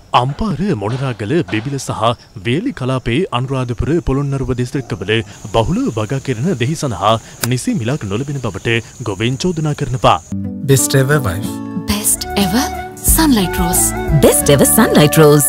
අම්පාර මොණරාගල බෙබිල සහ වේලි කලාපයේ අනුරාධපුර පොළොන්නරුව දිස්ත්‍රික්කවල බහුල වගා කෙරෙන දෙහි සඳහා නිසි මිලක් නොලැබෙන බවට ගොවීන් චෝදනා කරනවා. Best ever wife. Best ever sunlight rose. Best ever sunlight rose.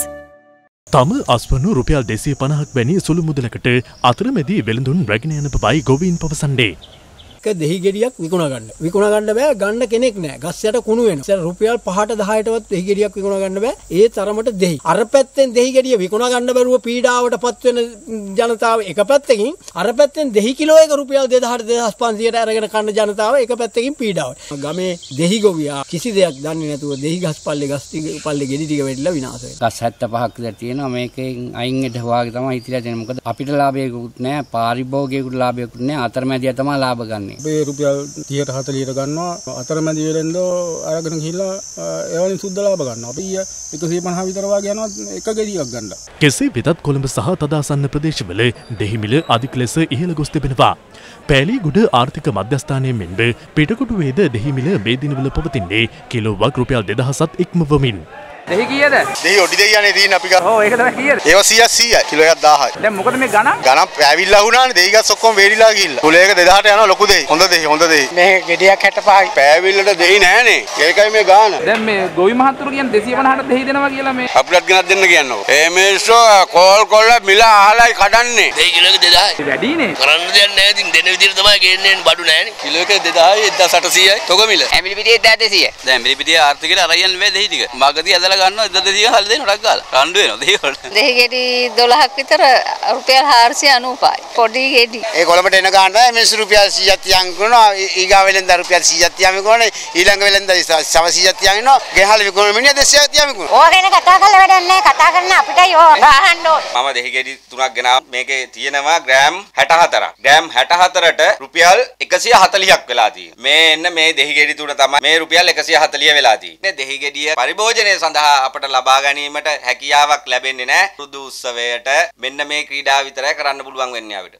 තම අස්වනු රුපියල් 250ක් වැනි සුළු මුදලකට අතරමැදි වෙළඳුන් රැගෙන යන බවයි ගොවීන් පවසන්නේ. දෙහි ගෙඩියක් විකුණා ගන්න බෑ ගන්න කෙනෙක් නෑ ගස් යට කුණු වෙනවා රුපියල් 5ට 10ටවත් දෙහි ගෙඩියක් විකුණා ගන්න බෑ ඒ තරමට දෙහි අර පැත්තෙන් දෙහි ගෙඩිය විකුණා ගන්න බැරුව පීඩාවටපත් වෙන ජනතාව එක පැත්තකින් අර පැත්තෙන් දෙහි කිලෝ එක රුපියල් 2000ට 2500ට අරගෙන කන්න ජනතාව එක පැත්තකින් පීඩාවට ගමේ දෙහි ගොවියා කිසි දෙයක් දන්නේ නැතුව දෙහි ගස් පල්ලේ ගෙඩි ටික වෙඩිලා විනාශ වෙනවා ගස් 75ක් විතර තියෙනවා මේකෙන් අයින් වෙද්දී වාගේ තමයි ඉතිරිලා තියෙන්නේ මොකද අපිට ලාභයකුත් නෑ පාරිභෝගිකයෙකුට ලාභයකුත් නෑ අතරමැදියා තමයි ලාභ ගන්න අපි රුපියල් 30ට 40ට ගන්නවා අතරමැදි වෙලෙන්දෝ අරගෙන ගිහිල්ලා ඒවලින් සුද්ධ ලාභ ගන්නවා. අපි 150 විතර වගේ යනවා එක ගෙඩියක් ගන්න. කෙසේ වෙතත් කොළඹ සහ තදාසන්න ප්‍රදේශවල දෙහි මිල අධික ලෙස ඉහළ ගොස් තිබෙනවා. පෑලීගොඩ ආර්ථික මධ්‍යස්ථානයේ මෙන්ම පිටකොටුවේද දෙහි මිල මේ දිනවල පවතින්නේ කිලෝවක් රුපියල් 2000ත් ඉක්මවමින්. දෙහි කීයද? දෙහි ඔඩි දෙයියනේ තියෙන අපි ගන්න. ඔව් ඒක තමයි කීයද? ඒවා 100යි කිලෝ එකක් 1000යි. දැන් මොකද මේ ගණන්? ගණන් පෑවිල්ලා වුණානේ දෙහි ගස් ඔක්කොම වේලිලා ගිහිල්ලා. කිලෝ එක 2000ට යනවා ලොකු දෙහි. හොඳ දෙහි. මේ ගෙඩියක් 65යි. පෑවිල්ලට දෙහි නෑනේ. ඒකයි මේ ගාන. දැන් මේ ගොවි මහත්තුරු කියන්නේ 250ට දෙහි දෙනවා කියලා මේ අපිටත් ගෙනත් දෙන්න කියනවා. ඒ මේසෝ කෝල් මිල අහලයි කඩන්නේ. දෙහි කිලෝ එක 2000යි. වැඩිනේ. කරන්න දෙයක් නෑ ඉතින් දෙන විදිහට තමයි ගේන්නේ බඩු නෑනේ. කිලෝ එක 2000යි 1800යි. තොග මිල. ඇමිලි පිටියේ 1200යි. දැන් ඇමිලි පිටියේ ආර්ථිකයට අරයන් නෙවෙයි දෙහි ටික. මගදී ඇදලා ගන්නවා 1200 හල් දෙන්න ටක් ගාලා. රණ්ඩු වෙනවා දෙහි වල. දෙහි ගෙඩි 12ක් විතර රුපියල් 495යි. පොඩි ගෙඩි. ඒ කොළඹට එන ගානට මිනිස්සු රුපියල් 100ක් තියන් කරනවා. ඊගා වෙලෙන්ද රුපියල් 100ක් තියන් විකුණනවා. ඊළඟ වෙලෙන්ද 100ක් තියන් ඉන්නවා. ගෙහල් විකුණන මිනිහ 200ක් තියන් විකුණනවා. ඕක ගැන කතා කරලා වැඩක් නැහැ. කතා කරන්න අපිටයි ඕක ගහන්න ඕන. මම දෙහි ගෙඩි 3ක් ගෙනාවා. මේකේ තියෙනවා ග්‍රෑම් 64ක්. ග්‍රෑම් 64ට රුපියල් 140ක් වෙලා තියෙනවා. මේ එන්න මේ දෙහි ගෙඩි තුන තමයි මේ රුපියල් 140 වෙලා තියෙන්නේ. දෙහි ගෙඩිය පරිභෝජනය සඳහා අපට ලබා ගැනීමට හැකියාවක් ලැබෙන්නේ නැහැ. රුදු උත්සවයට මෙන්න මේ ක්‍රීඩාව විතරයි කරන්න පුළුවන් වෙන්නේ අපිට.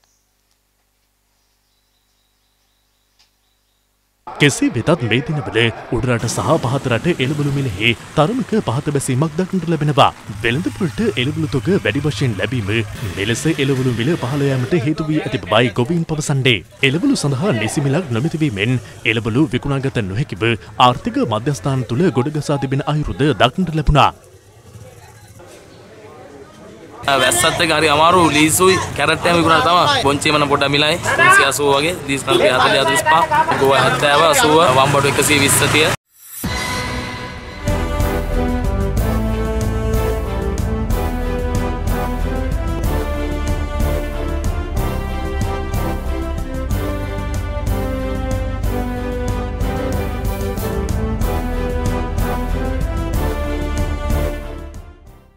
කෙසේ වෙතත් මේ දිනවල උඩරට සහ පහතරට එළවලු මිලෙහි තරමක පහත බැසීමක් දක්නට ලැබෙනවා. වෙළඳපොළට එළවලු තොග වැඩි වශයෙන් ලැබීම මෙලෙස එළවලු මිල පහළ යාමට හේතු වී ඇති බවයි ගොවීන් පවසන්නේ. එළවලු සඳහා නිසි මිලක් නොමැති වීමෙන් එළවලු විකුණාගත නොහැකිව ආර්ථික මධ්‍යස්ථාන තුල ගොඩගසා තිබෙන අයුරුද දක්නට ලැබුණා. වැස්සත් එක හරි අමාරු ලීසුයි කැරට් එකම විකුණා තමයි බොන්චි මන පොඩ මිලයි 380 වගේ දීස් 40 40 45 ගෝවා 70 80 වම්බඩු 120 30